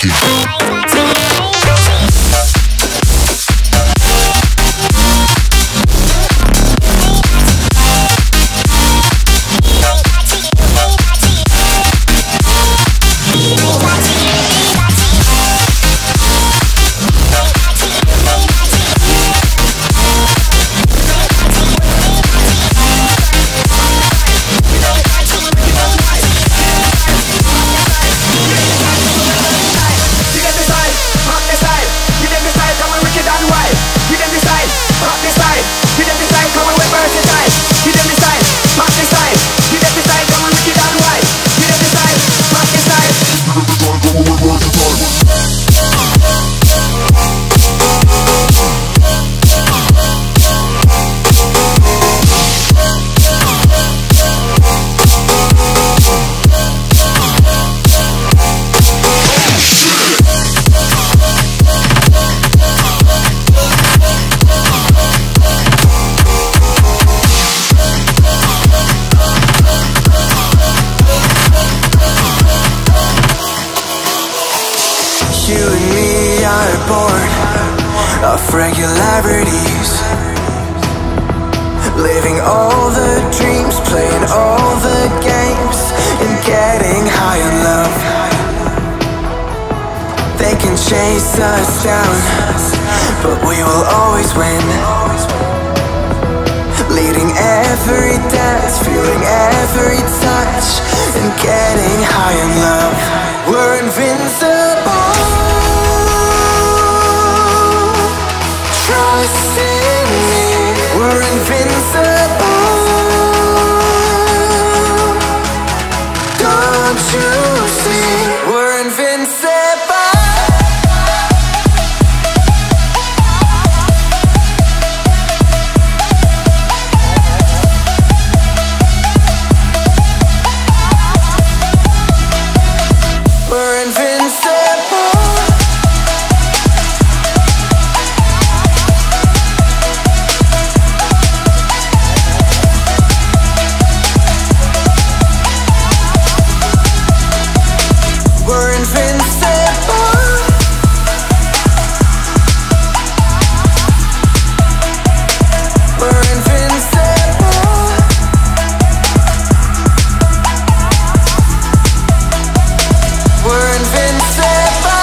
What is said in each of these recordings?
rocking. You and me are bored of regularities, living all the dreams, playing all the games, and getting high in love. They can chase us down, but we will always win. Leading every dance, feeling every touch, and getting high in love. We're invincible. Trust in me, we're invincible. Don't you see, we're invincible. We're invincible. We're invincible. We're invincible. We're invincible.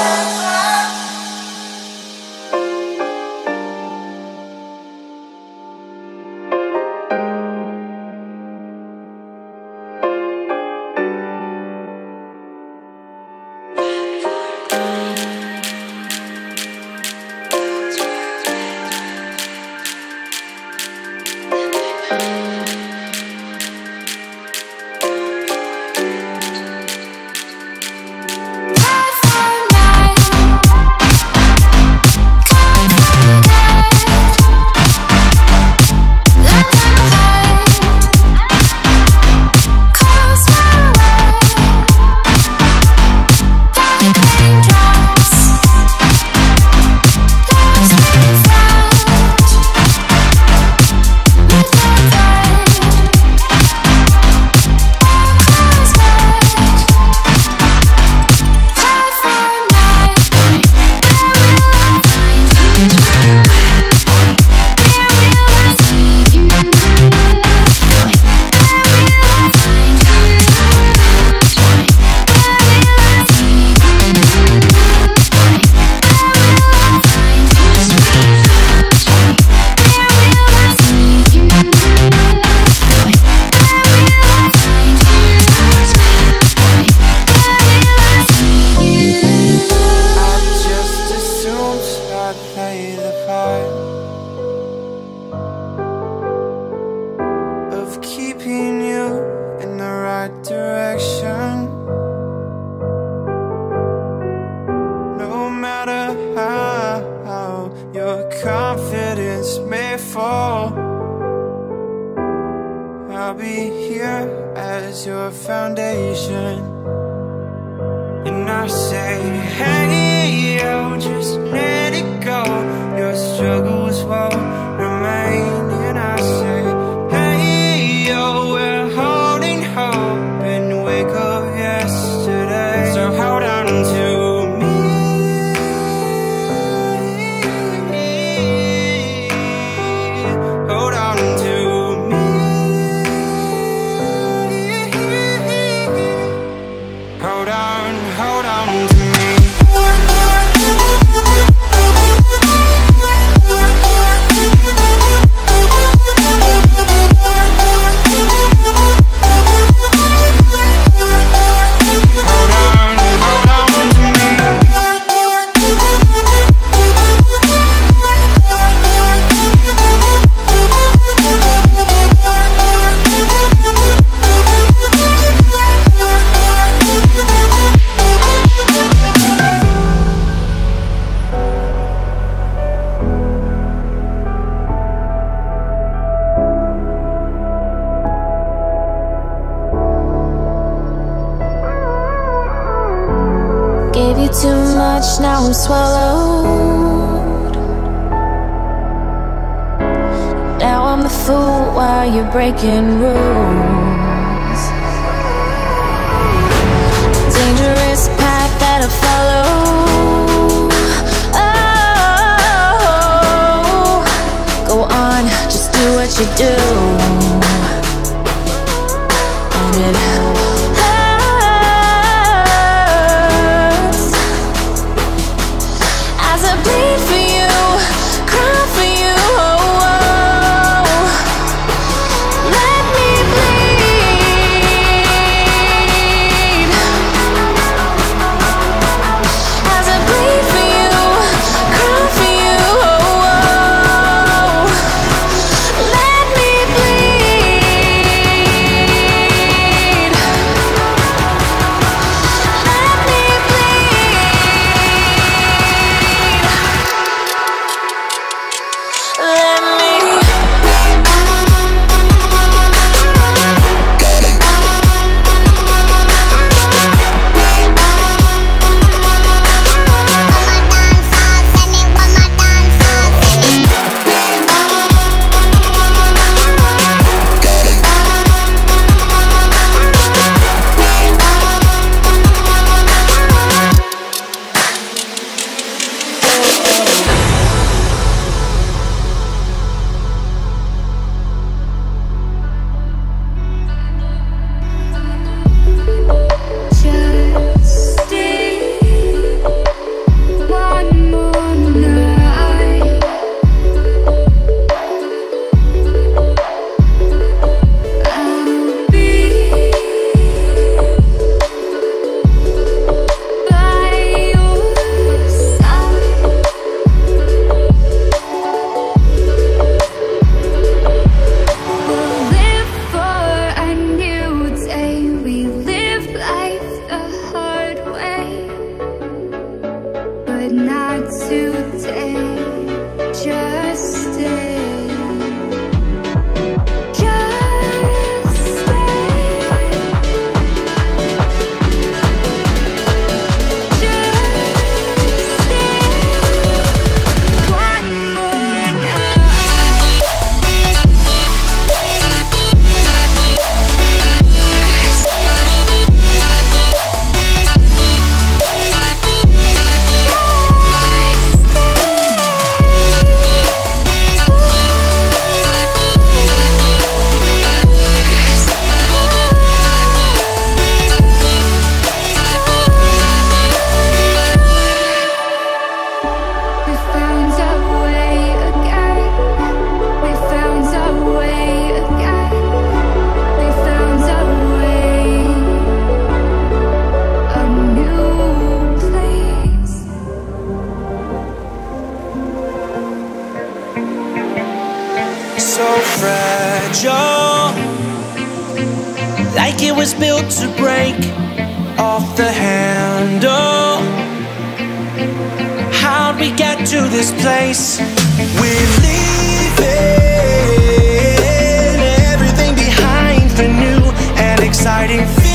Keeping you in the right direction. No matter how your confidence may fall, I'll be here as your foundation. And I say, hey, yo, just let it go. Your struggles won't remain. And I say, hey, yo, we're holding hope and wake up yesterday. So hold on to me. you too much, now I'm swallowed. Now I'm the fool while you're breaking rules. Dangerous path that I follow. Oh, go on, just do what you do. And it hurts as I bleed for you, cry for you. Oh, oh. Let me bleed as I bleed for you, cry for you. Oh, oh. Let me bleed. Let me bleed. Let me. Just stay one more night. I'll be by your side. We'll live for a new day. We live life the hard way, but not today. Just stay. Just stay. Just stay. One more We found our way again. We found our way again. We found our way. A new place. So fragile, like it was built to break off the handle. How'd we get to this place? We're leaving everything behind for new and exciting feelings.